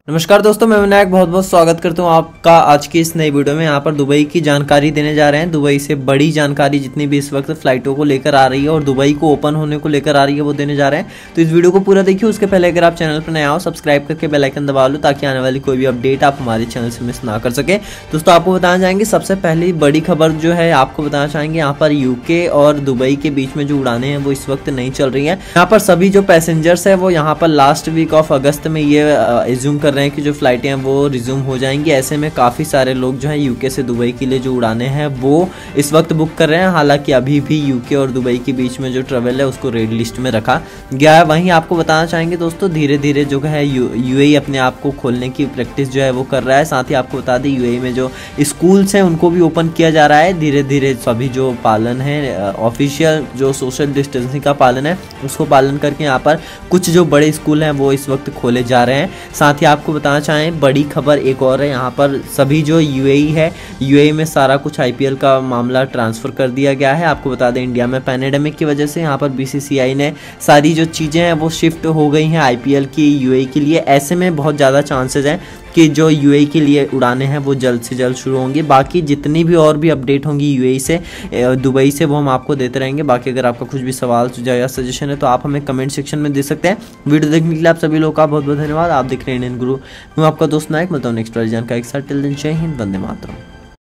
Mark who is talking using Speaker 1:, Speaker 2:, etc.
Speaker 1: नमस्कार दोस्तों, मैं विनायक बहुत बहुत स्वागत करता हूँ आपका आज की इस नई वीडियो में। यहाँ पर दुबई की जानकारी देने जा रहे हैं। दुबई से बड़ी जानकारी जितनी भी इस वक्त फ्लाइटों को लेकर आ रही है और दुबई को ओपन होने को लेकर आ रही है वो देने जा रहे हैं। तो इस वीडियो को पूरा देखिए। उसके पहले अगर आप चैनल पर नए आओ, सब्सक्राइब करके बेल आइकन दबा लो ताकि आने वाली कोई भी अपडेट आप हमारे चैनल से मिस ना कर सके। दोस्तों आपको बताना चाहेंगे सबसे पहली बड़ी खबर जो है आपको बताना चाहेंगे, यहाँ पर यूके और दुबई के बीच में जो उड़ानें हैं वो इस वक्त नहीं चल रही हैं। यहाँ पर सभी जो पैसेंजर्स है वो यहाँ पर लास्ट वीक ऑफ अगस्त में ये एज्यूम कर रहे हैं कि जो फ्लाइटें वो रिज्यूम हो जाएंगी। ऐसे में काफ़ी सारे लोग जो है यूके से दुबई के लिए जो उड़ाने हैं वो इस वक्त बुक कर रहे हैं। हालांकि अभी भी यूके और दुबई के बीच में जो ट्रेवल है उसको रेड लिस्ट में रखा गया है। वहीं आपको बताना चाहेंगे दोस्तों, धीरे धीरे जो है यूएई अपने आप को खोलने की प्रैक्टिस जो है वो कर रहा है। साथ ही आपको बता दें यूएई में जो स्कूल्स हैं उनको भी ओपन किया जा रहा है। धीरे धीरे सभी जो पालन है, ऑफिशियल जो सोशल डिस्टेंसिंग का पालन है उसको पालन करके यहाँ पर कुछ जो बड़े स्कूल हैं वो इस वक्त खोले जा रहे हैं। साथ ही आपको बताना चाहें बड़ी खबर एक और है, यहाँ पर सभी जो यूएई है, यूएई में सारा कुछ आईपीएल का मामला ट्रांसफ़र कर दिया गया है। आपको बता दें इंडिया में पैंडेमिक की वजह से यहाँ पर बीसीसीआई ने सारी जो चीज़ें हैं वो शिफ्ट हो गई हैं आईपीएल की यूएई के लिए। ऐसे में बहुत ज़्यादा चांसेस हैं कि जो यूएई के लिए उड़ाने हैं वो जल्द से जल्द शुरू होंगी। बाकी जितनी भी और भी अपडेट होंगी यूएई से, दुबई से, वो हम आपको देते रहेंगे। बाकी अगर आपका कुछ भी सवाल सुझाव या सजेशन है तो आप हमें कमेंट सेक्शन में दे सकते हैं। वीडियो देखने के लिए आप सभी लोगों का बहुत बहुत धन्यवाद। आप देख रहे हैं इंडियन गुरु, मैं आपका दोस्त नायक। मिलता हूँ नेक्स्ट वाली जानकारी के साथ। टिल देन जय हिंद, वंदे मातरम।